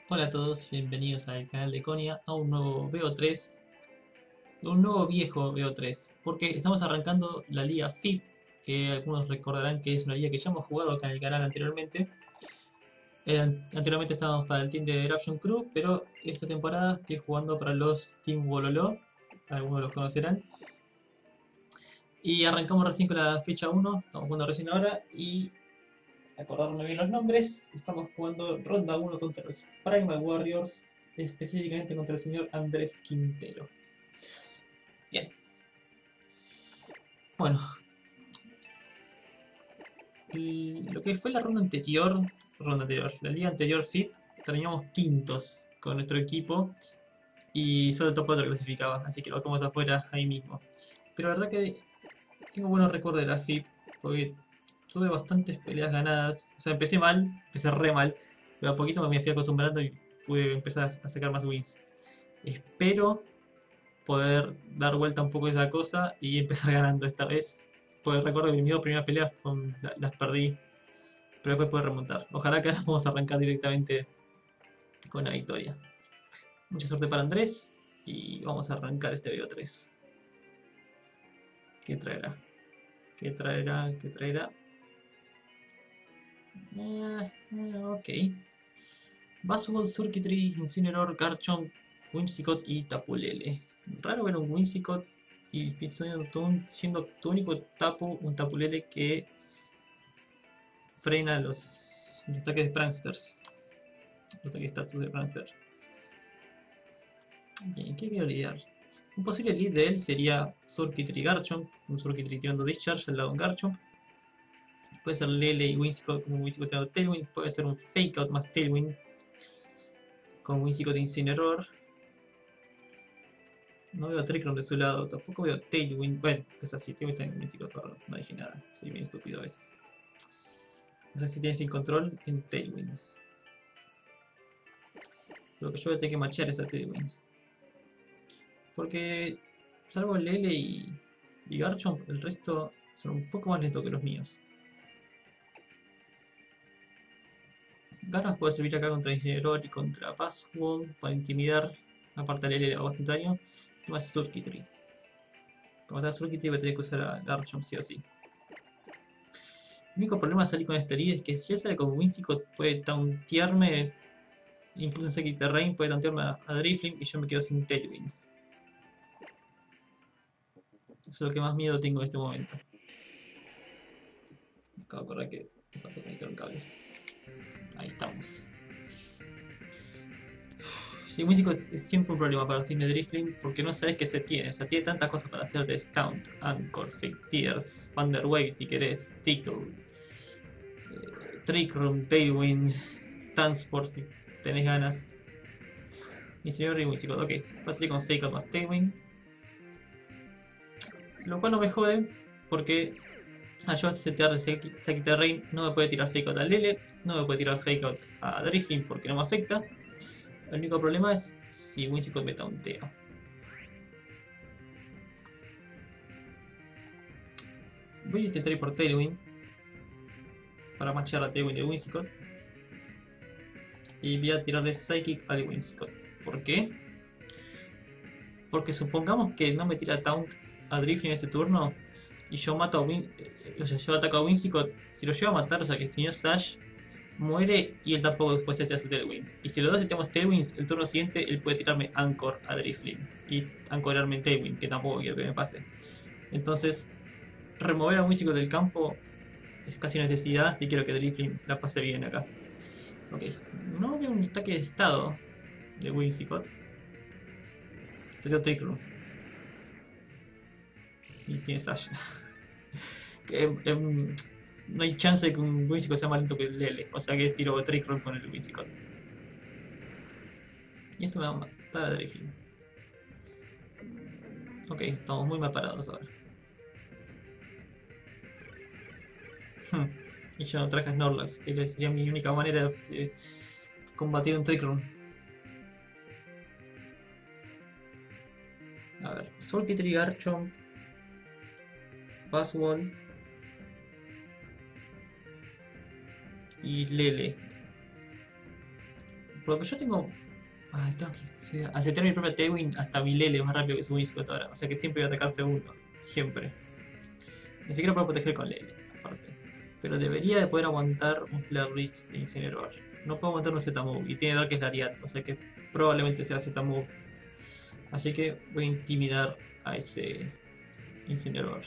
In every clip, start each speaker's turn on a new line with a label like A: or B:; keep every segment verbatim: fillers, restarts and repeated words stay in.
A: Hola a todos, bienvenidos al canal de Konia, a un nuevo B O tres, un nuevo viejo B O tres, porque estamos arrancando la liga F I P, que algunos recordarán que es una liga que ya hemos jugado acá en el canal anteriormente. Eh, an- anteriormente estábamos para el team de Eruption Crew, pero esta temporada estoy jugando para los Team Wololo, algunos los conocerán. Y arrancamos recién con la fecha uno, estamos jugando recién ahora, y acordarme bien los nombres, estamos jugando ronda uno contra los Primal Warriors, específicamente contra el señor Andrés Quintero. Bien, bueno, y lo que fue la ronda anterior, ronda anterior, la liga anterior F I P, terminamos quintos con nuestro equipo y solo el top cuatro clasificaba, así que lo dejamos afuera ahí mismo. Pero la verdad que tengo buenos recuerdos de la F I P, porque tuve bastantes peleas ganadas, o sea, empecé mal, empecé re mal, pero a poquito me fui acostumbrando y pude empezar a sacar más wins. Espero poder dar vuelta un poco esa cosa y empezar ganando esta vez. Porque recuerdo que mis dos primeras peleas fueron- la- las perdí, pero después puedo remontar. Ojalá que ahora vamos a arrancar directamente con la victoria. Mucha suerte para Andrés y vamos a arrancar este video tres. ¿Qué traerá? ¿Qué traerá? ¿Qué traerá? Eh, eh, ok. Buzzwole, Surkitry, Incineroar, Garchomp, Whimsicott y Tapulele. Raro ver un Whimsicott y Speedstone siendo tu único tapu, un Tapulele que frena los, los ataques de Pranksters. Los ataques de status de Prankster. Bien, ¿qué quiero lidiar? Un posible lead de él sería Surkitry Garchomp. Un Surkitry tirando Discharge al lado de un Garchomp. Puede ser Lele y Whimsicott como Whimsicott tirando Tailwind. Puede ser un Fake Out más Tailwind con Whimsicott Incineroar. No veo a Trickroom de su lado, tampoco veo Tailwind. Bueno, es así, Tailwind está en Whimsicott, perdón, no dije nada. Soy bien estúpido a veces. No sé si tienes fin control en Tailwind. Lo que yo voy a tener que machear es a Tailwind. Porque, salvo Lele y, y Garchomp, el resto son un poco más lentos que los míos. Garras puede servir acá contra Incineroar y contra Buzzwole para intimidar. Aparte Lele le hago bastante daño. Y más Surkitry. Para matar a Surkitry voy a tener que usar a Garchomp sí o sí. El único problema de salir con esta herida es que si él sale con Whimsicott puede tauntearme, incluso en Psychic Terrain puede tauntearme a, a Drifling y yo me quedo sin Tailwind. Eso es lo que más miedo tengo en este momento. Acabo de acordar que me falta conectar un cable. Ahí estamos. Sí, Whimsicott es, es siempre un problema para los teams de Drifling porque no sabes qué se tiene. O sea, tiene tantas cosas para hacer de Stunt, Anchor, Fake Tears, Thunder Wave si querés, Tickle, eh, Trick Room, Tailwind, Stance por si tenés ganas. Mi señor y Whimsicott, ok. Va a salir con Fake Out más Tailwind. Lo cual no me jode porque a yo setear el Psychic Terrain no me puede tirar Fake Out a Lele, no me puede tirar Fake Out a Drifting porque no me afecta. El único problema es si Whimsicott me tauntea. Voy a intentar ir por Tailwind para machear a Tailwind de Whimsicott. Y voy a tirarle Psychic al Whimsicott. ¿Por qué? Porque supongamos que no me tira Taunt a Drifting en este turno y yo mato a Win, eh, o sea, yo ataco a Whimsicott. Si lo llevo a matar, o sea que el señor Sash muere y él tampoco después se hace su Tailwind. Y si los dos tenemos Tailwinds, el turno siguiente él puede tirarme Anchor a Drifling y ancorarme en Tailwind, que tampoco quiero que me pase. Entonces, remover a Whimsicott del campo es casi necesidad si quiero que Drifling la pase bien acá. Ok, no veo un ataque de estado de Whimsicott. Sería Trick Room. Y tiene Sash. que, em, no hay chance de que un Whimsicott sea más lento que el Lele. O sea que es tiro Trick Room con el Whimsicott. Y esto me va a matar a Drifling. Ok, estamos muy mal parados ahora. Hmm. Y yo no traje a Snorlax, que sería mi única manera de combatir un Trick Room. A ver, Solkitry, Garchomp, Buzzwole y Lele. Porque yo tengo... Ay, tengo que aceptar mi propia Tailwind hasta mi Lele más rápido que su Winscott ahora. O sea que siempre voy a atacar segundo. Siempre. Ni siquiera puedo proteger con Lele, aparte. Pero debería de poder aguantar un Flare Blitz de Incineroar. No puedo aguantar un Z-Move. Y tiene Dark Lariat. O sea que probablemente sea Z-Move. Así que voy a intimidar a ese Incineroar.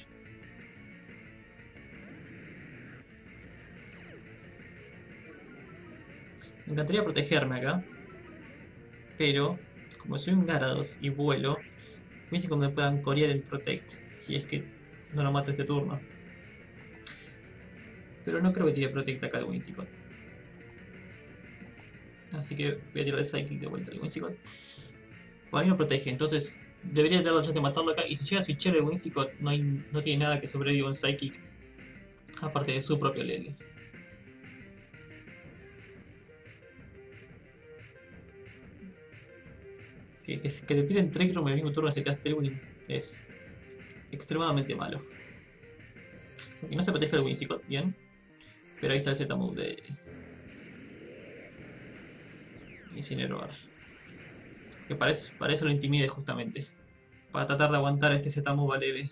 A: Me encantaría protegerme acá. Pero, como soy un Gyarados y vuelo, Whimsicott me puedan corear el Protect. Si es que no lo mato este turno. Pero no creo que tire Protect acá el Whimsicott. Así que voy a tirar el Psychic de vuelta al Whimsicott. Para mí no protege, entonces debería tener la chance de matarlo acá. Y si llega a switchar el Whimsicott, no, hay, no tiene nada que sobreviva un Psychic. Aparte de su propio Lele. Sí, es que, que te tiren Trick Room en el mismo turno si te das Tailwind es extremadamente malo. Y no se protege el Whimsicott, bien. Pero ahí está el Z-Move de Incineroar. Que para eso, para eso lo intimide justamente. Para tratar de aguantar este Z-Move a Lele.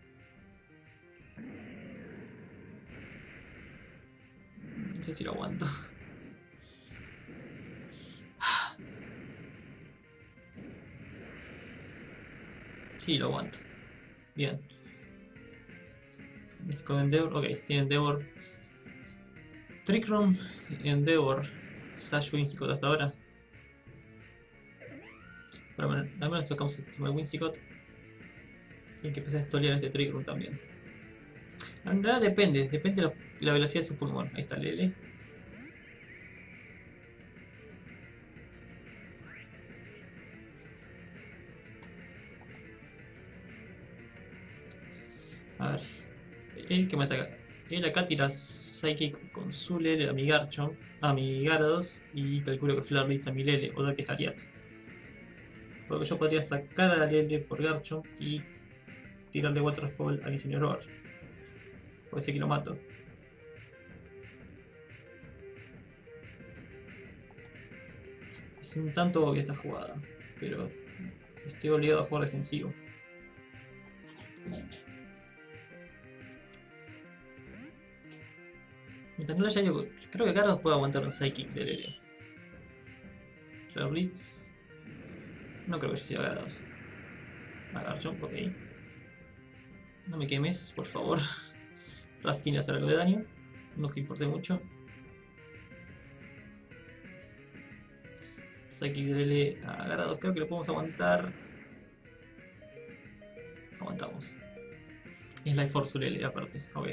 A: No sé si lo aguanto. Sí, lo aguanto. Bien. Con Endeavor, ok, tiene Endeavor. Trick Room, Endeavor, Sash Whimsicott hasta ahora. Pero bueno, al menos tocamos encima de Whimsicott. Y hay que empezar a estolear este Trick Room también. En realidad depende, depende de la, de la velocidad de su Pokémon. Ahí está Lele. A ver, él que me ataca. Él acá tira Psychic con su Lele a mi Garchomp, a mi Gyarados y calculo que Flare Blitz a mi Lele o Dark Lariat. Porque yo podría sacar a la Lele por Garchomp y tirarle Waterfall al Incineroar. Puede ser que lo mato. Es un tanto obvia esta jugada, pero estoy obligado a jugar defensivo. Mientras no le haya ido, creo que Gyarados puede aguantar un Psychic de Lele. Flare Blitz. No creo que haya sido Gyarados. A Garchomp, ok. No me quemes, por favor. Raskin hacer algo de daño. No que importe mucho. Psychic de Lele a Gyarados. Creo que lo podemos aguantar. Aguantamos. Es Life Force Lele aparte. Ok.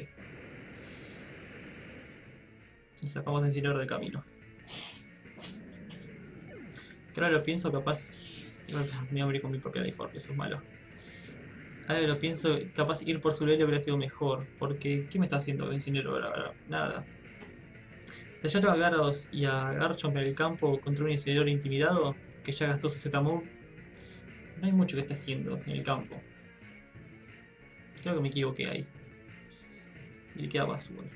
A: Y sacamos el Incineroar del camino. Que ahora lo pienso, capaz. Me voy a abrir con mi propia Life Force, eso es malo. Ahora lo pienso, capaz ir por su Lele habría sido mejor. Porque, ¿qué me está haciendo el Incineroar ahora? Nada. Si yo tengo a Gyarados y a Garchomp en el campo contra un Incineroar intimidado, que ya gastó su Z-Move, no hay mucho que esté haciendo en el campo. Creo que me equivoqué ahí. Y le queda Buzzwole.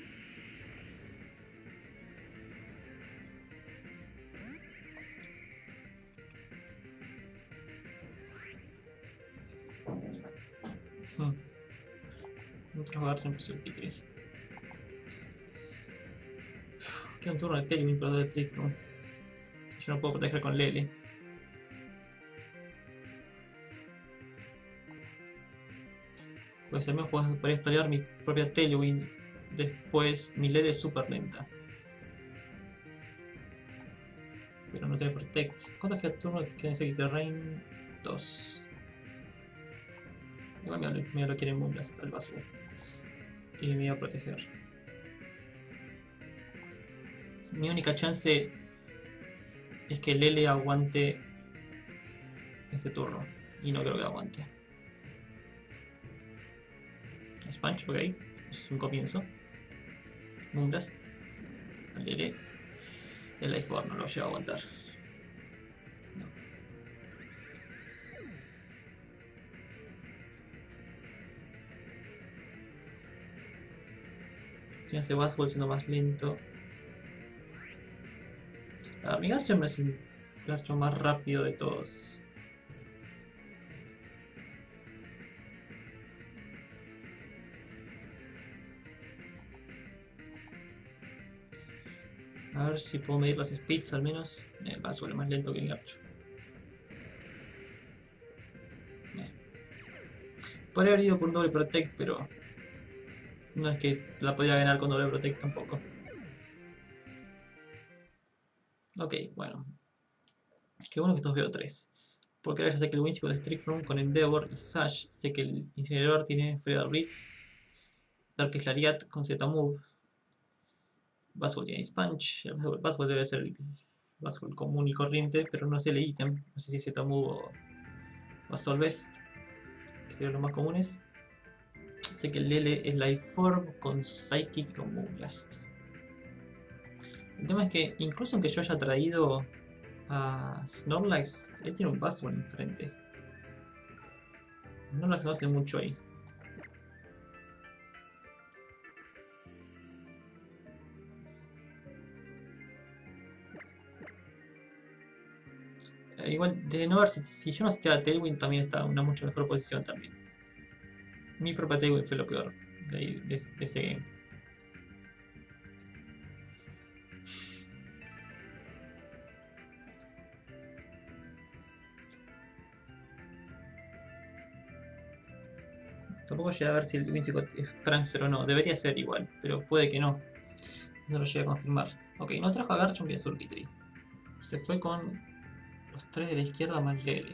A: Hmm. Otro Garchomp y su Pitri. Queda un turno de Tailwind pero de Trick Room. Yo no puedo proteger con Lele. Pues al menos podría estolear mi propia Tailwind. Después mi Lele es súper lenta. Pero no tiene Protect. ¿Cuántos queda turno? Queda en Psychic Terrain? dos. Igual me, me lo quiere Moonblast al vaso. Y me voy a proteger. Mi única chance es que Lele aguante este turno. Y no creo que aguante. Sponge, ok. Es un comienzo. Moonblast. Lele. El Life Orb no lo lleva a aguantar. No. Si me hace Buzzwole siendo más lento. A mi Garchomp es el Garchomp más rápido de todos. A ver si puedo medir las speeds al menos. Eh, va a subir más lento que el Garchomp. Eh. Podría haber ido por un doble protect, pero no es que la podía ganar con doble protect tampoco. Ok, bueno. Qué bueno que estos veo tres. Porque ahora ya sé que el Whimsicott es Trick Room con Endeavor y Sash. Sé que el Incinerador tiene Feather Blitz. Darkest Lariat con Z-Move. Buzzwole tiene Ice Punch. El Buzzwole debe ser el Buzzwole común y corriente, pero no sé el ítem. No sé si es Z-Move o, o Soul Vest, que serían los más comunes. Sé que el Lele es Life Orb con Psychic y con Moonblast. El tema es que incluso aunque yo haya traído a Snorlax, él tiene un Buzzwole enfrente. Snorlax no hace mucho ahí. Eh, igual, de no ver si, si yo no seteaba Tailwind también está en una mucho mejor posición también. Mi propia Tailwind fue lo peor de, de, de ese game. Tampoco llegué a ver si el Whimsicott es Prankster o no. Debería ser igual, pero puede que no. No lo llegué a confirmar. Ok, no trajo a Garchomp y a Surkitry. Se fue con los tres de la izquierda más Lele.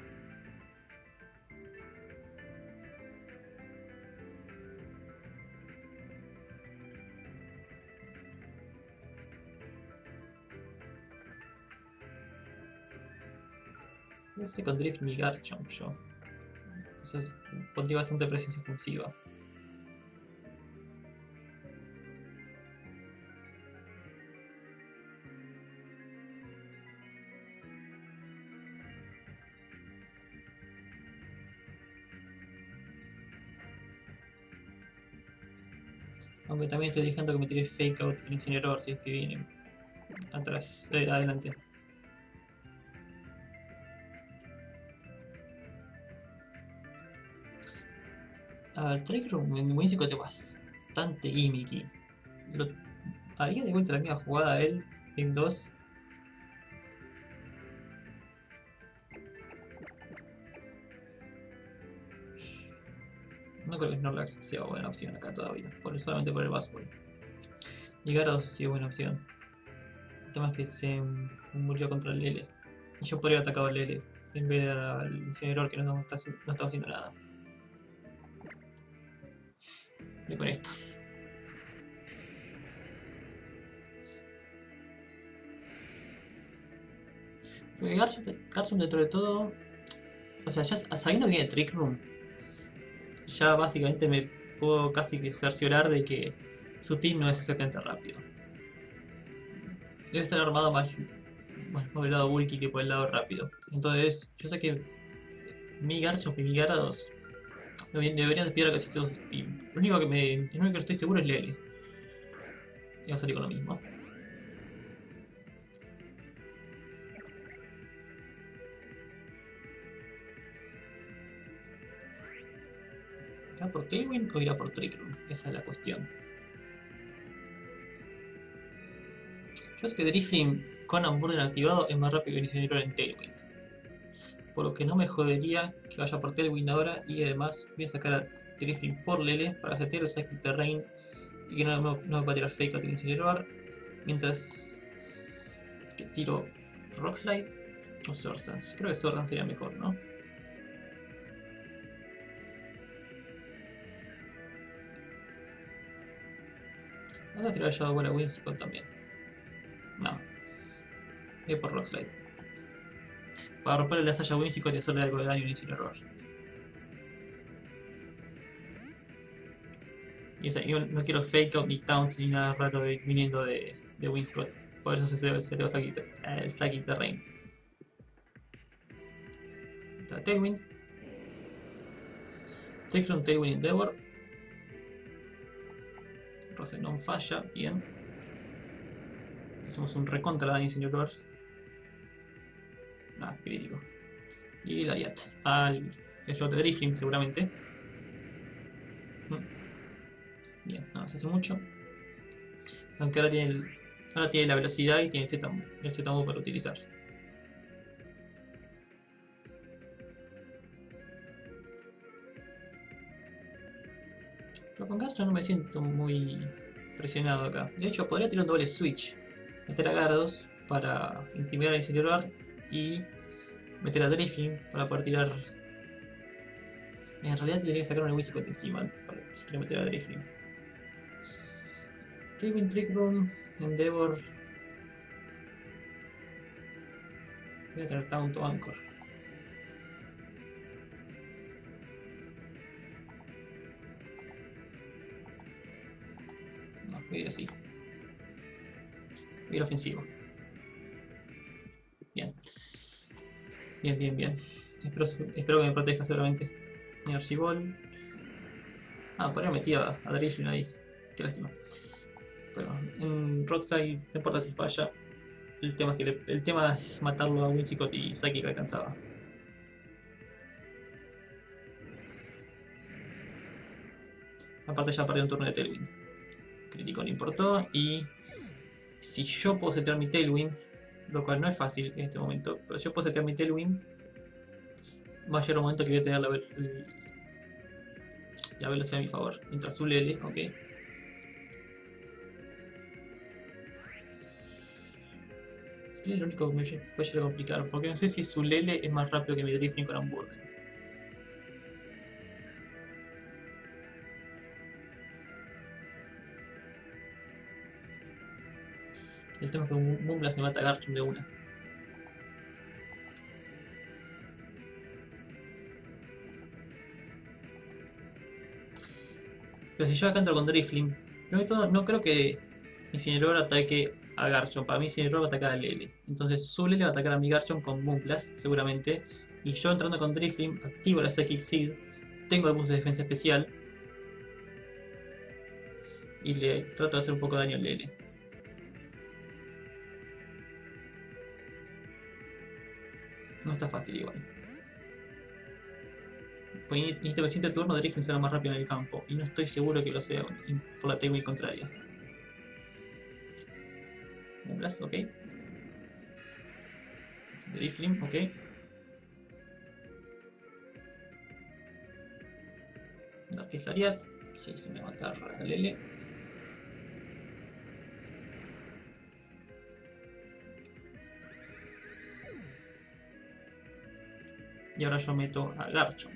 A: Este con Drift mi Garchomp yo. Eso es, pondría bastante presencia ofensiva. Aunque también estoy dejando que me tire Fake Out el Incinerador si es que viene atrás, eh, adelante. A ver, Trick Room en mi Whimsicott es bastante gimmicky. Lo, haría de vuelta la misma jugada a él en dos. No creo que Snorlax sea buena opción acá todavía, por, solamente por el Buzzwole. Y Gyarados sí es buena opción. El tema es que se murió contra el Lele. Y yo podría haber atacado al Lele en vez del Incinerador que no, está, no estaba haciendo nada. Voy con esto. Porque Garchomp dentro de todo, o sea, ya sabiendo que viene Trick Room, ya básicamente me puedo casi que cerciorar de que su team no es exactamente rápido. Debe estar armado más, más por el lado bulky que por el lado rápido. Entonces, yo sé que mi Garchomp y mi Gyarados deberían despiar casi todos su team. Lo único que me, lo único que estoy seguro es Lele. Y va a salir con lo mismo. ¿Irá por Tailwind o irá por Trick Room? Esa es la cuestión. Yo sé que Drifting con Hamburger activado es más rápido que el Incinerador en Tailwind. Por lo que no me jodería que vaya por Tailwind ahora. Y además voy a sacar a Drifting por Lele para setear el Psychic Terrain y que no, no, no me va a tirar Fake Out el Incinerador. Mientras que tiro Rock Slide o Sword Dance. Creo que Sword Dance sería mejor, ¿no? Vamos a tirar Shadow Ball a Whimsicott también. No. Voy por Rock Slide. Para romperle la Sasha a Whimsicott y hacerle algo de daño sin error. Y esa, yo no quiero Fake Out ni Taunt ni nada raro de, viniendo de, de Whimsicott. Por eso se, se, se te va a quitar el Psychic Terrain. Está Tailwind. Trick Room, Tailwind, Endeavor. Rosenon falla, bien. Hacemos un recontra daño sin error. Ah, crítico. Y Lariat. Al slot de Drifling seguramente. Bien, no nos hace mucho. Aunque ahora tiene, el, ahora tiene la velocidad y tiene el Z, el Z move para utilizar. Pero con Garchomp no me siento muy presionado acá. De hecho, podría tirar un doble switch. Meter a Gyarados para intimidar a Incineroar y meter a Drifling para poder tirar. En realidad tendría que sacar una Whimsicott encima para si quiero meter a Drifling. Tailwind, Trick Room, Endeavor. Voy a tener Taunt o Anchor. No, voy a ir así. Voy a ir ofensivo. Bien. Bien, bien, bien. Espero, espero que me proteja seguramente. Energy Ball. Ah, podría haber metido a, a Drifling ahí. Qué lástima. Pero en Rockside no importa si falla. El tema es que le, el tema es matarlo a Whimsicott y Psychic alcanzaba. Aparte ya perdió un turno de Tailwind. Crítico no importó y si yo puedo setear mi Tailwind, lo cual no es fácil en este momento, pero si yo puedo setear mi Tailwind, va a llegar un momento que voy a tener la, la velocidad a mi favor. Mientras su Lele, ok. Es lo único que me puede llegar a complicar, porque no sé si su Lele es más rápido que mi Drifting con Hamburger. El tema es que un Moonblast me mata a Garchomp de una. Pero si yo acá entro con Drifling, no, todo, no creo que Incineroar ataque a Garchomp. Para mí Incineroar va a atacar a Lele. Entonces su Lele va a atacar a mi Garchomp con Moonblast, seguramente. Y yo entrando con Drifling, activo la Psychic Seed. Tengo el boost de defensa especial. Y le trato de hacer un poco de daño a Lele. No está fácil igual. Pues necesito que el siguiente turno Drifling sea más rápido en el campo. Y no estoy seguro que lo sea por la Tailwind contraria. Moonblast, ok. Drifling, ok. Dark Lariat. Sí, se me va a matar a Lele. Y ahora yo meto a Garchomp.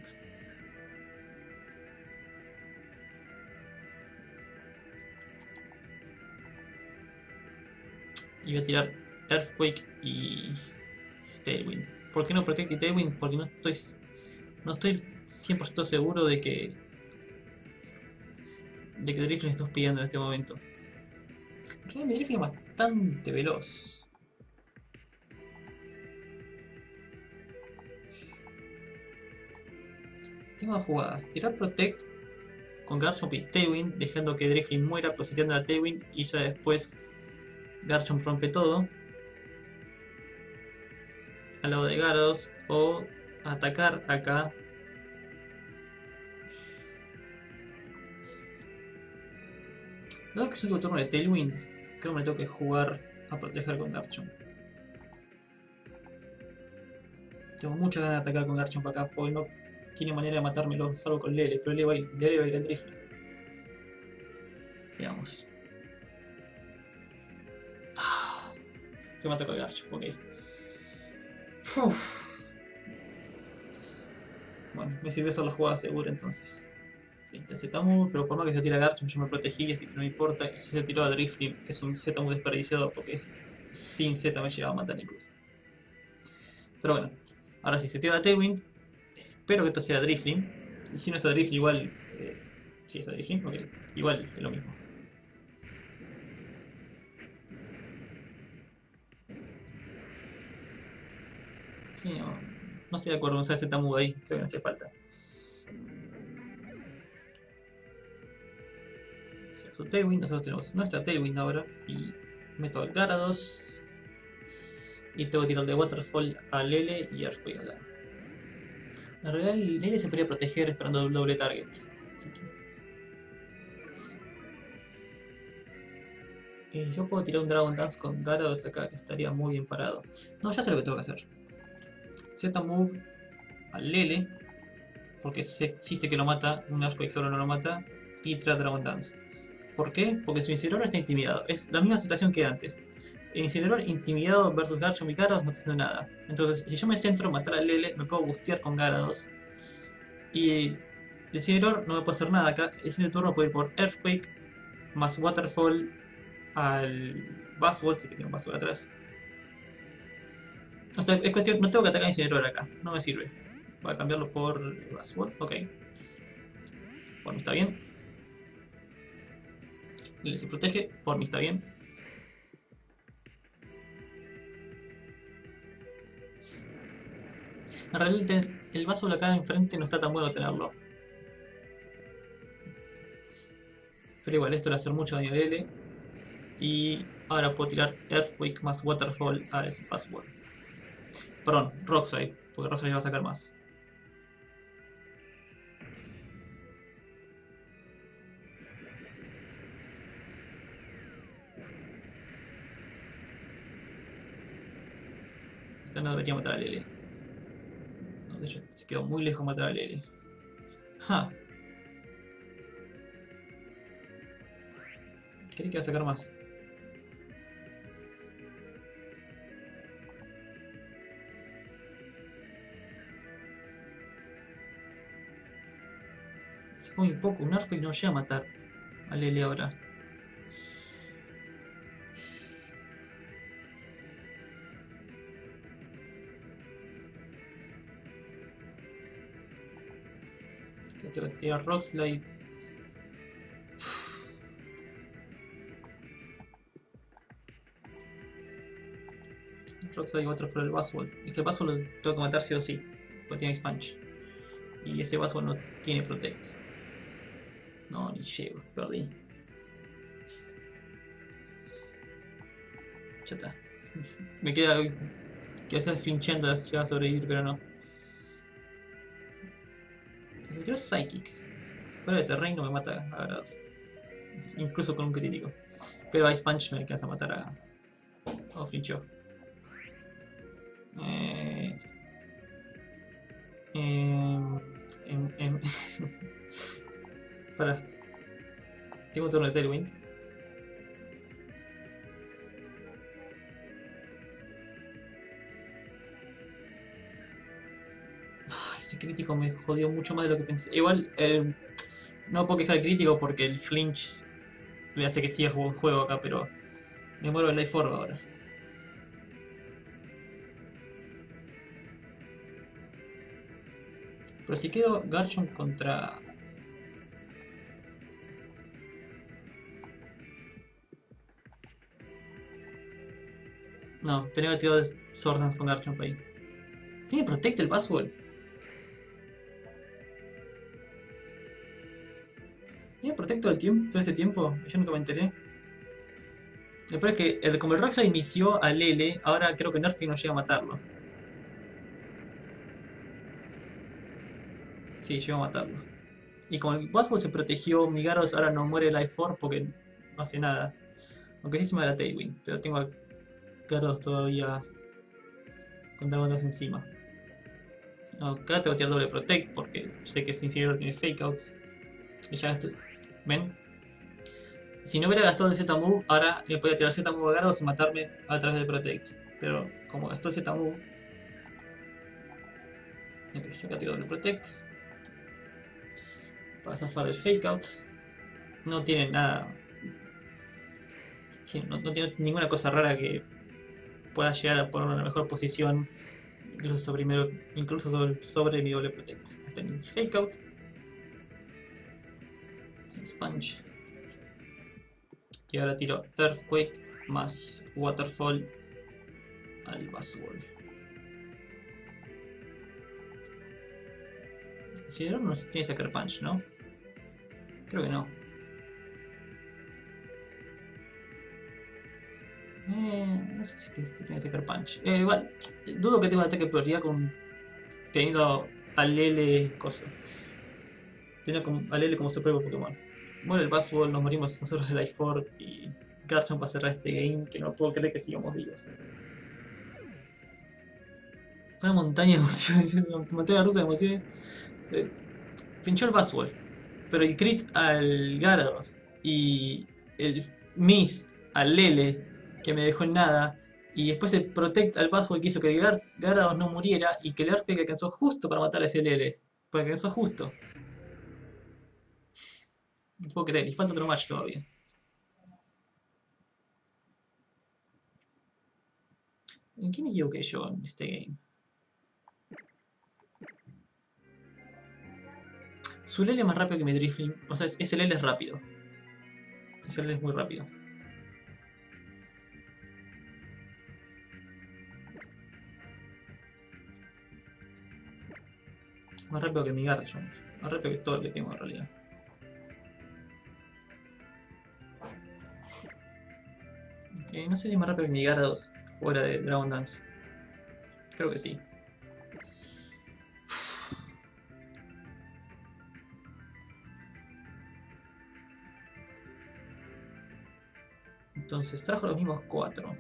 A: Y voy a tirar Earthquake y Tailwind. ¿Por qué no Protect y Tailwind? Porque no estoy no estoy cien por ciento seguro de que de que Drifling está pidiendo en este momento. En realidad mi Drifling es bastante veloz. Tengo dos jugadas. Tirar Protect con Garchomp y Tailwind, dejando que Drifling muera, proseteando a Tailwind y ya después Garchomp rompe todo. Al lado de Gyarados. O atacar acá. Dado que es el último turno de Tailwind, creo que me tengo que jugar a proteger con Garchomp. Tengo muchas ganas de atacar con Garchomp acá, porque no tiene manera de matármelo, salvo con Lele, pero Lele va a ir, Lele va a ir al Drifling. Veamos. Ah, que me atacó el Garchomp, ok. Uf. Bueno, me sirve hacer la jugada segura entonces. Este Z-Move, pero por más que se tire a Garchomp yo me protegí, así que no me importa. Y si se tiró a Drifling es un Z-Move desperdiciado porque sin Z me llegaba a matar incluso. Pero bueno, ahora sí, se tira a Tailwind. Espero que esto sea Drifling. Si no es a Drifling, igual. Eh, si es a Drifling, ok. Igual es lo mismo. Sí, no, no estoy de acuerdo con usar Z-Move ahí. Creo que no hacía falta. Si su Tailwind, nosotros tenemos nuestra Tailwind ahora. Y Meto a Gyarados. Y tengo que tirarle Waterfall a Lele y Earthquake acá. En realidad Lele se podría proteger esperando el doble target. Así que... Eh, yo puedo tirar un Dragon Dance con Gyarados acá, que estaría muy bien parado. No, ya sé lo que tengo que hacer. Z-Move a Lele, porque sé, sí sé que lo mata, un Earthquake solo no lo mata, y tirar Dragon Dance. ¿Por qué? Porque su Incineroar está intimidado. Es la misma situación que antes. El Incineroar intimidado versus Garchomp y Gyarados no está haciendo nada. Entonces, si yo me centro en matar a Lele, me puedo bustear con Gyarados. Y el Incineroar no me puede hacer nada acá. El siguiente turno puede ir por Earthquake más Waterfall al Buzzwole, si que tiene un Buzzwole atrás. O sea, es cuestión, no tengo que atacar a Incineroar acá, no me sirve. Voy a cambiarlo por Buzzwole, ok. Por mí está bien. Lele se protege, por mí está bien. En realidad el Buzzwole acá enfrente no está tan bueno tenerlo. Pero igual, esto le va a hacer mucho daño a Lele. Y ahora puedo tirar Earthquake más Waterfall a ese Buzzwole. Perdón, Rock Slide, porque Rock Slide va a sacar más. Esta no debería matar a Lele. No, de hecho, se quedó muy lejos matar a Lele. Ja. Creí que iba a sacar más. Sacó muy poco, un Earthquake no llega a matar a Lele ahora. Tengo que tirar Rock Slide. Rock Slide y Waterfall el Buzzwole. Es que el Buzzwole lo tengo que matar sí o sí, porque tiene Expunge. Y ese Buzzwole no tiene Protect. No, ni llego, perdí. Ya está. Me queda que hacer flinchando si va a sobrevivir, pero no. Me tiró Psychic. Fuera de terreno me mata a grados. Incluso con un crítico. Pero Ice Punch me alcanza a matar a... Oh, flinchó. Eh... Eh... Eh... Eh... Para. Tengo un turno de Tailwind. Ese crítico me jodió mucho más de lo que pensé. Igual, eh, no puedo quejar al crítico porque el flinch le hace que siga jugando un juego acá, pero me muero el Life Orb ahora. Pero si quedo Garchomp contra... No, tenía que tirar Sword Dance con Garchomp ahí. ¿Tiene Protect el Buzzwole? ¿Tiene Protect todo el tiempo, todo este tiempo? Yo nunca me enteré. El peor es que el, como el Roxa inició a Lele, ahora creo que Nerfing no llega a matarlo. Sí, llegó a matarlo. Y como el Buzzwole se protegió, mi Gyarados ahora no muere Life Orb porque no hace nada. Aunque sí se me da la Tailwind, pero tengo a Gyarados todavía con Dragon Dance encima. Acá tengo que tirar doble Protect porque sé que Incineroar tiene Fake Out. Y ya estoy. ¿Ven? Si no hubiera gastado el Z-Move, ahora le podía tirar Z-Move a Gyarados y matarme a través del Protect. Pero como gastó el Z-Move... Ok, yo acá tiro doble Protect. Para zafar el Fake Out. No tiene nada... No, no tiene ninguna cosa rara que pueda llegar a poner una mejor posición. Incluso sobre, mi, incluso sobre, sobre mi doble Protect. Está en el Fake Out. Sponge. Y ahora tiro Earthquake más Waterfall al Buzzwole. Si no, no tiene Sucker Punch, ¿no? Creo que no. Eh, no sé si se tiene Sucker Punch. Eh, igual, dudo que tenga un ataque de prioridad con teniendo a Lele cosa. Teniendo como- a Lele como su propio Pokémon. Muere el Buzzwole, nos morimos nosotros de Life Orb y Garchomp va a cerrar este game que no puedo creer que sigamos vivos. Una montaña de emociones, una montaña rusa de emociones. Eh, Finchó el Buzzwole, pero el crit al Gyarados y el miss al Lele, que me dejó en nada, y después el Protect al Buzzwole que hizo que Gar Gyarados no muriera y que el Earthquake alcanzó justo para matar a ese Lele. Porque alcanzó justo. No puedo creer, y falta otro match todavía. ¿En qué me equivoqué yo en este game? Su Lele es más rápido que mi Drifting. O sea, ese Lele es rápido. Ese Lele es muy rápido. Más rápido que mi Garchomp. Más rápido que todo lo que tengo en realidad. Okay, no sé si es más rápido que mi Gyarados fuera de Dragon Dance. Creo que sí. Entonces trajo los mismos cuatro.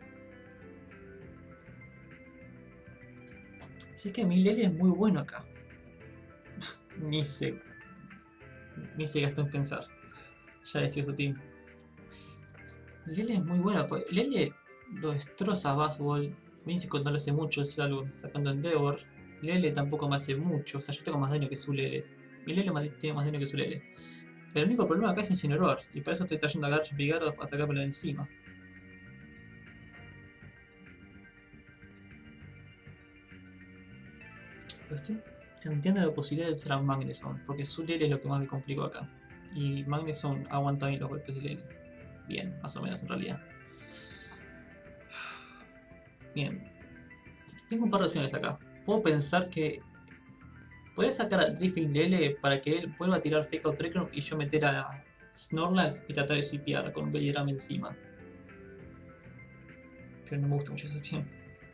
A: Así que mi Lele es muy bueno acá. Ni se. Ni se gastó en pensar. Ya decía su team. Lele es muy bueno. Pues Lele lo destroza a Buzzwole. Whimsicott no lo hace mucho, es algo sacando Endeavor. Lele tampoco me hace mucho. O sea, yo tengo más daño que su Lele. Mi Lele tiene más daño que su Lele. El único problema acá es Incineroar. Y para eso estoy trayendo a Garchomp y Gyarados para sacármelo de encima. Pero estoy planteando la posibilidad de usar a Magneson, porque su Lele es lo que más me complicó acá. Y Magneson aguanta bien los golpes de Lele. Bien, más o menos en realidad. Bien. Tengo un par de opciones acá. Puedo pensar que podría sacar al Drifting Lele para que él vuelva a tirar Fake Out Trick Room y yo meter a Snorlax y tratar de shipear con un Bellyram encima. Pero no me gusta mucho esa opción.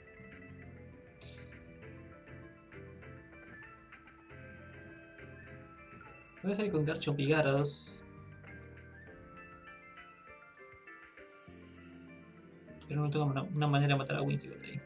A: Voy a salir con Garchomp y Gyarados. Pero no tengo una, una manera de matar a Whimsicott ahí.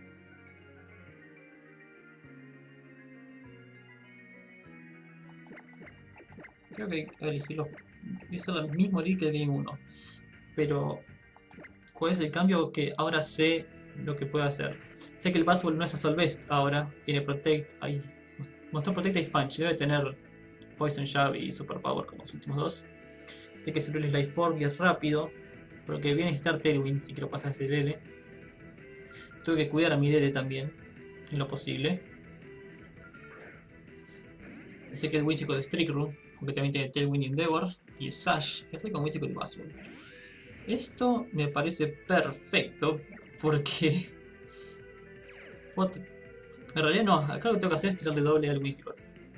A: Creo que voy a elegir los. Voy a hacer el mismo lead que el Game uno. Pero, ¿cuál es el cambio? Que ahora sé lo que puedo hacer. Sé que el Buzzwole no es Assault Vest ahora. Tiene Protect. Ahí. Mostró Protect Ice Punch. Debe tener Poison Jab y Super Power como los últimos dos. Sé que Cerulean es Life Orb y es rápido. Pero que voy a necesitar Tailwind si quiero pasar ese Lele. Tengo que cuidar a mi Lele también. En lo posible. Sé que el Whimsicott es Trick Room. Aunque también tiene Tailwind y Endeavor. Y Sash. Que hace con Whimsicott y Buzzwole. Esto me parece perfecto. Porque. What? En realidad no. Acá lo que tengo que hacer es tirarle doble al Whimsicott.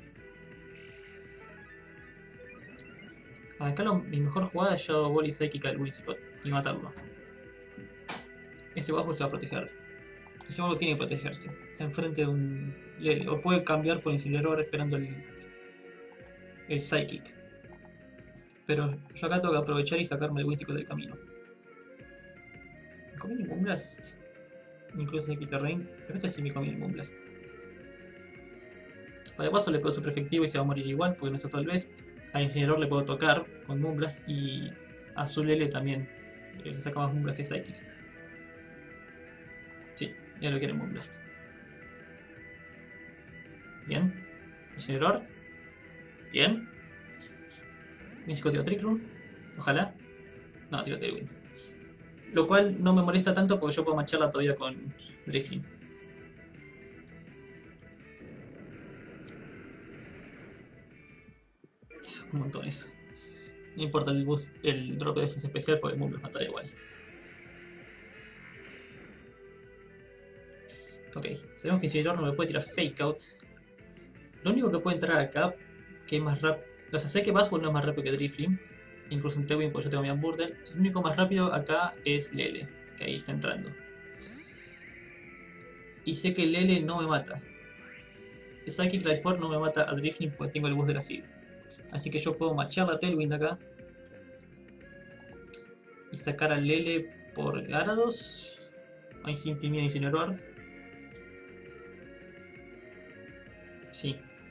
A: Acá lo, mi mejor jugada es Shadow Ball y Psychic al Whimsicott y matarlo. Ese Buzzwole se va a proteger. Ese Buzzwole tiene que protegerse. Está enfrente de un Lele. O puede cambiar por Incineroar esperando el, el Psychic. Pero yo acá tengo que aprovechar y sacarme el Whimsicott del camino. ¿Me comí ningún Blast? Incluso de Terrain. Pero ese sí me comí ningún Blast. Para paso le puedo super efectivo y se va a morir igual porque no es Assault Vest. A Incineroar le puedo tocar con Moonblast y a su Lele también le saca más Moonblast que Psychic. Sí, ya lo quiere Moonblast. Bien. Incineroar. Bien. Whimsicott tira Trick Room. Ojalá. No, tiro Tailwind. Lo cual no me molesta tanto porque yo puedo mancharla todavía con Drifting. Un montón eso. No importa el boost, el drop de defensa especial porque el Moonblast mata igual. Ok, sabemos que Incineroar no me puede tirar Fake Out. Lo único que puede entrar acá, que es más rápido. O sea, sé que Buzzwole no es más rápido que Drifting. Incluso en Tailwind, porque yo tengo mi Unburden. El único más rápido acá es Lele. que ahí está entrando. Y sé que Lele no me mata. Psychic Life Force no me mata a Drifting porque tengo el boost de la Seed. Así que yo puedo machear la Tailwind acá. Y sacar a Lele por Gyarados. Ahí sí intimida y Incineroar. Sí.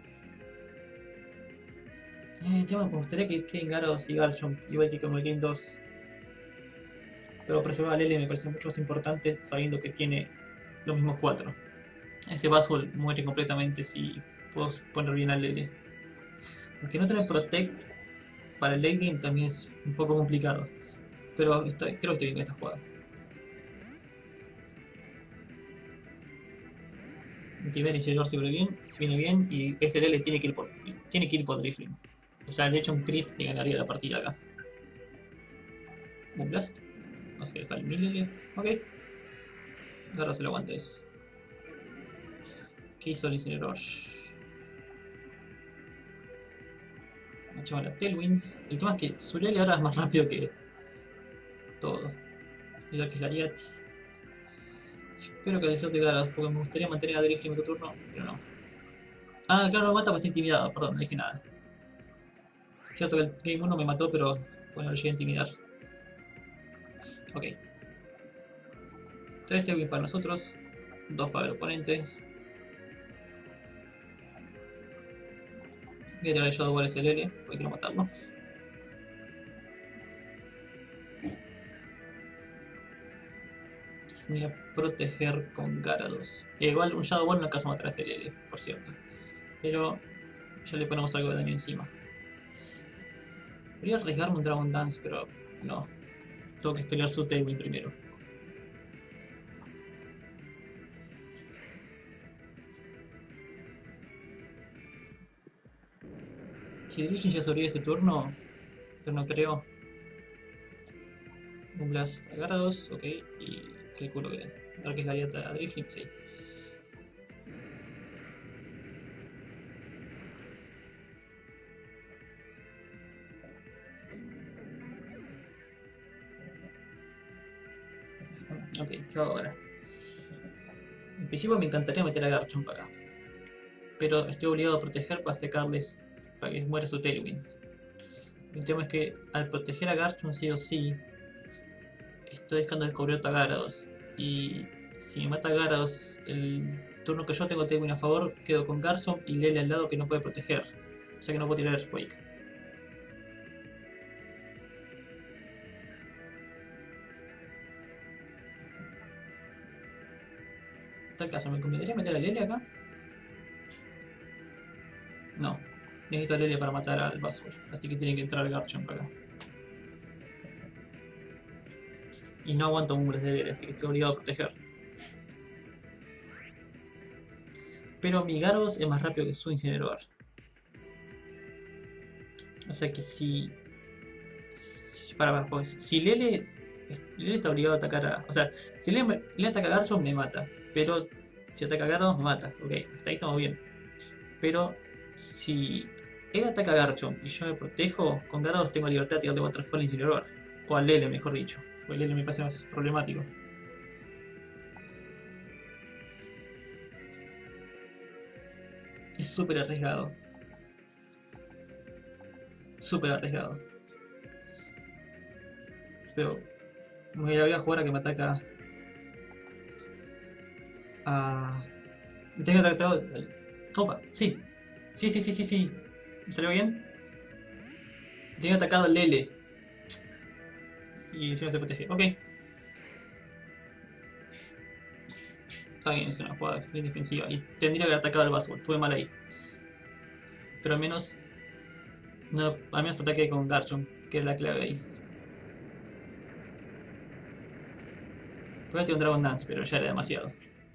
A: Eh, tema, me gustaría que queden Gyarados y Garchomp, igual que como el Game dos. Pero preservar a Lele me parece mucho más importante sabiendo que tiene los mismos cuatro. Ese Buzzwole muere completamente si puedo poner bien a Lele. Aunque no tener Protect para el late game también es un poco complicado. Pero estoy, creo que estoy bien con esta jugada. Antiver y Incineroar se viene bien, viene bien y S L L tiene que ir por, tiene que ir por Drifling. O sea, de hecho un crit le ganaría la partida acá. Moonblast. Vamos a dejar el mil. Ok. Ahora se lo aguanta eso. ¿Qué hizo el Incineroar? Echamos la Tailwind. El tema es que su Lele ahora es más rápido que todo. Y que es Lariat. Espero que le flote Gyarados porque me gustaría mantener a Drifling en otro turno, pero no. Ah, claro, no me mata porque está intimidado, perdón, no dije nada. Es cierto que el Game uno me mató, pero bueno, lo llegué a intimidar. Ok. tres Tailwind para nosotros, dos para el oponente. Voy a tirar el Shadow Ball S L L, porque quiero matarlo. Voy a proteger con Gyarados. Eh, igual un Shadow Ball no alcanza a matar a S L L, por cierto. Pero ya le ponemos algo de daño encima. Podría arriesgarme un Dragon Dance, pero no. Tengo que estudiar su Tailwind primero. Si Drifting ya sobrevive este turno, pero no creo. Un Blast a Gyarados, ok, y calculo que ahora que es la dieta a Drifting, sí. Ok, ¿qué hago ahora? En principio me encantaría meter a Garchomp acá. Pero estoy obligado a proteger para secarles, para que muera su Tailwind. El tema es que al proteger a Garchomp sí o sí, estoy dejando descubierto a Gyarados. Y si me mata Gyarados el turno que yo tengo Tailwind a favor, quedo con Garchomp y Lele al lado que no puede proteger. O sea que no puedo tirar Earthquake. En tal caso, ¿me convendría meter a Lele acá? No. Necesito a Lele para matar al Buzzwole. Así que tiene que entrar Garchomp acá. Y no aguanto Umbras de Lele, así que estoy obligado a proteger. Pero mi Gyarados es más rápido que su Incineroar. O sea que si... si para, pues, si Lele... Lele está obligado a atacar a... O sea, si Lele, Lele ataca a Garchomp me mata. Pero si ataca a Gyarados me mata. Ok, hasta ahí estamos bien. Pero si él ataca a Garchomp y yo me protejo, con Gyarados tengo libertad de tirarle Waterfall e Incineroar. O a Lele, mejor dicho. Porque Lele me parece más problemático. Es súper arriesgado. Súper arriesgado. Pero me la voy a jugar a que me ataca a... Tengo atacado... Opa, sí. Sí, sí, sí, sí, sí. ¿Me salió bien? Tengo atacado a Lele. Y encima se protege. Ok. Está bien, es una jugada bien defensiva. Y tendría que haber atacado al Buzzwole. Estuve mal ahí. Pero al menos... No, al menos ataqué con Garchomp, que era la clave ahí. Podría tener un Dragon Dance, pero ya era demasiado.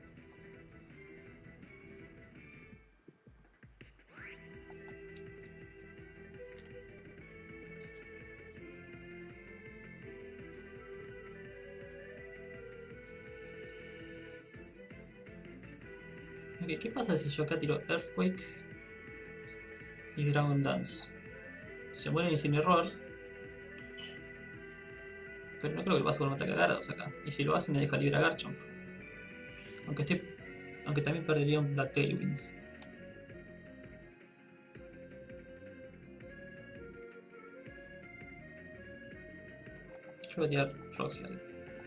A: Ok, ¿qué pasa si yo acá tiro Earthquake y Dragon Dance? Se muere Incineroar. Pero no creo que el Buzzwole mate a Gyarados acá. Y si lo hace me deja libre a Garchomp. Aunque esté. Aunque también perdería un Black Tailwind. Yo voy a tirar Rock Slide.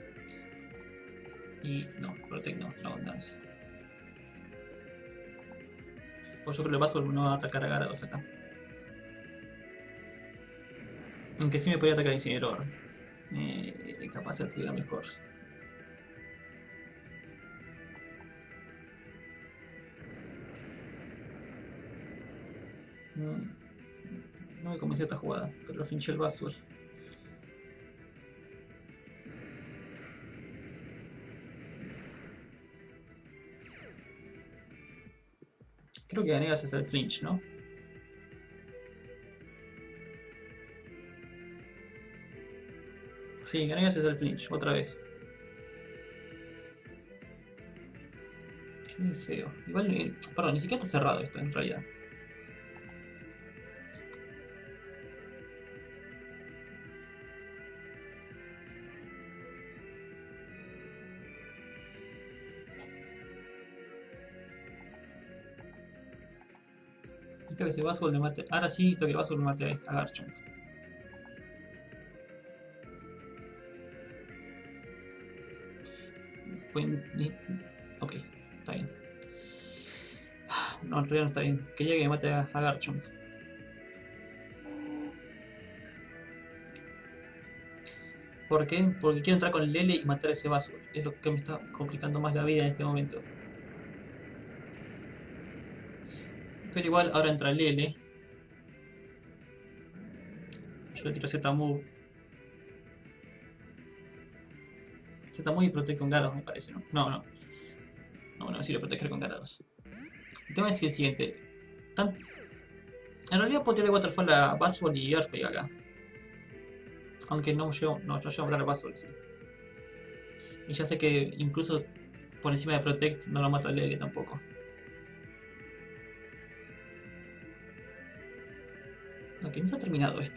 A: Y no, Protect no, Dragon Dance. Pues yo creo que el Buzzwole no va a atacar a Gyarados acá. Aunque sí me podría atacar a Incineroar. Eh, capaz de pegar mejor. No, no me convenció esta jugada, pero lo finché el Buzzwole. Creo que Ganegas es el flinch, ¿no? Sí, Ganegas es el flinch, otra vez. Qué feo. Igual, eh, perdón, ni siquiera está cerrado esto en realidad. Tengo que ese Buzzwole me mate. Ahora sí, tengo que el Buzzwole me mate a Garchomp. Ok, está bien. No, en realidad no está bien. Quería que me mate a, a Garchomp. ¿Por qué? Porque quiero entrar con el Lele y matar a ese Buzzwole. Es lo que me está complicando más la vida en este momento. Pero igual ahora entra el Lele. Yo le tiro Z-Move. Z-Move y protege con Gyarados, me parece, ¿no? No, no. No, no, sí lo proteger con Gyarados. El tema es que el siguiente. Tan... En realidad puedo tirar Waterfall a Buzzwole y Earthquake acá. Aunque no llego, no, yo llego a matar a Buzzwole, sí. Y ya sé que incluso por encima de Protect no lo mato al Lele tampoco. Ok, no está terminado esto.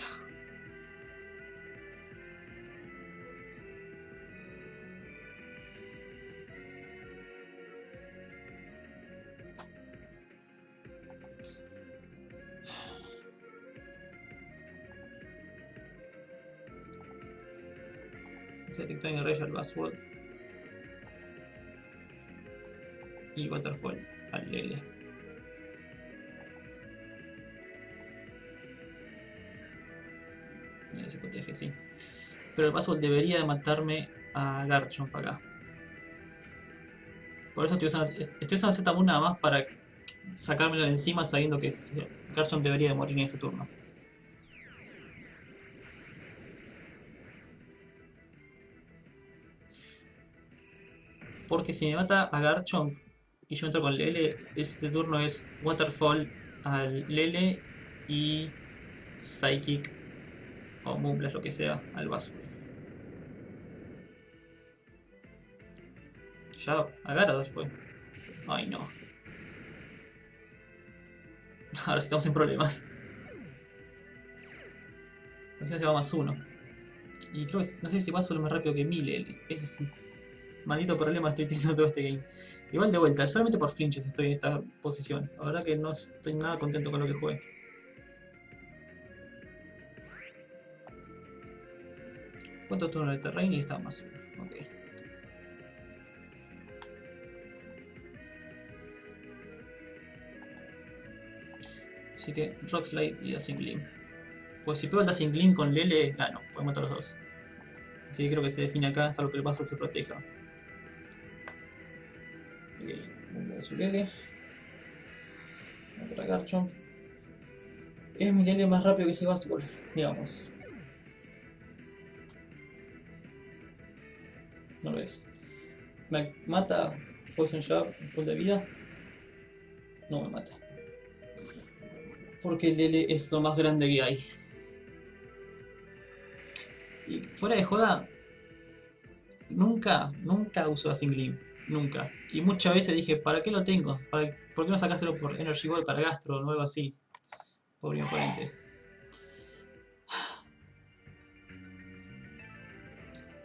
A: Se detectó en el Rey al Buzzwole. Y Waterfall al Lele. Lele se protege, sí. Pero el Buzzwole debería de matarme a Garchomp acá. Por eso estoy usando, estoy usando Z-Move nada más para sacármelo de encima sabiendo que Garchomp debería de morir en este turno. Porque si me mata a Garchomp y yo entro con Lele, este turno es Waterfall al Lele y Psychic o Moonblast, lo que sea, al Buzzwole. Ya a Gyarados fue. Ay no. Ahora sí estamos en problemas. Encima se va más uno. Y creo que no sé si Buzzwole es más rápido que mi Lele. Ese sí. Maldito problema estoy teniendo todo este game. Igual de vuelta, solamente por flinches estoy en esta posición. La verdad que no estoy nada contento con lo que jugué. ¿Cuánto turno de terreno? Y está más uno. Ok. Así que Rock Slide y Dancing Gleam. Pues si pego el Dancing Gleam con Lele, gano. Podemos matar a los dos. Así que creo que se define acá, salvo que el Buzzwole se proteja. Ok, voy a su Lele. Matar a Garchomp. Es mi Lele más rápido que ese Buzzwole, digamos. No lo es. Me mata Poison Jab, full de vida. No me mata. Porque Lele es lo más grande que hay. Y fuera de joda, nunca, nunca uso Dancing Gleam. Nunca. Y muchas veces dije, ¿para qué lo tengo? ¿Para, ¿Por qué no sacárselo por Energy Ball para Gastro o algo así? Pobre mi oponente.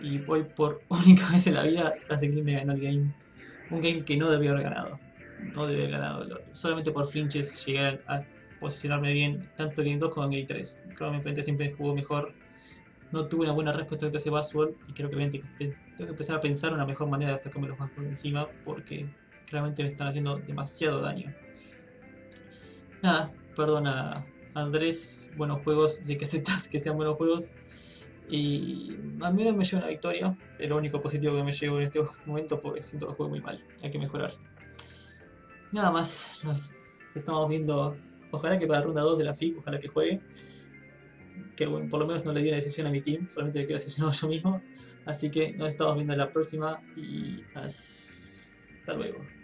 A: y hoy por única vez en la vida Game me ganó el game. Un game que no debía haber ganado. No debía haber ganado. Solamente por flinches llegué a posicionarme bien, tanto en Game dos como en Game tres. Creo que mi oponente siempre jugó mejor. No tuve una buena respuesta de ese Buzzword y creo que tengo que empezar a pensar una mejor manera de sacarme los Buzzword encima porque claramente me están haciendo demasiado daño. Nada, perdona Andrés, buenos juegos, sé que aceptas que sean buenos juegos. Y al menos me llevo una victoria, es lo único positivo que me llevo en este momento porque siento que juego muy mal, hay que mejorar. Nada más, nos estamos viendo, ojalá que para la ronda dos de la F I C, ojalá que juegue. Que bueno, por lo menos no le di una decepción a mi team, solamente le quedo decepcionado yo mismo. Así que nos estamos viendo en la próxima y hasta luego.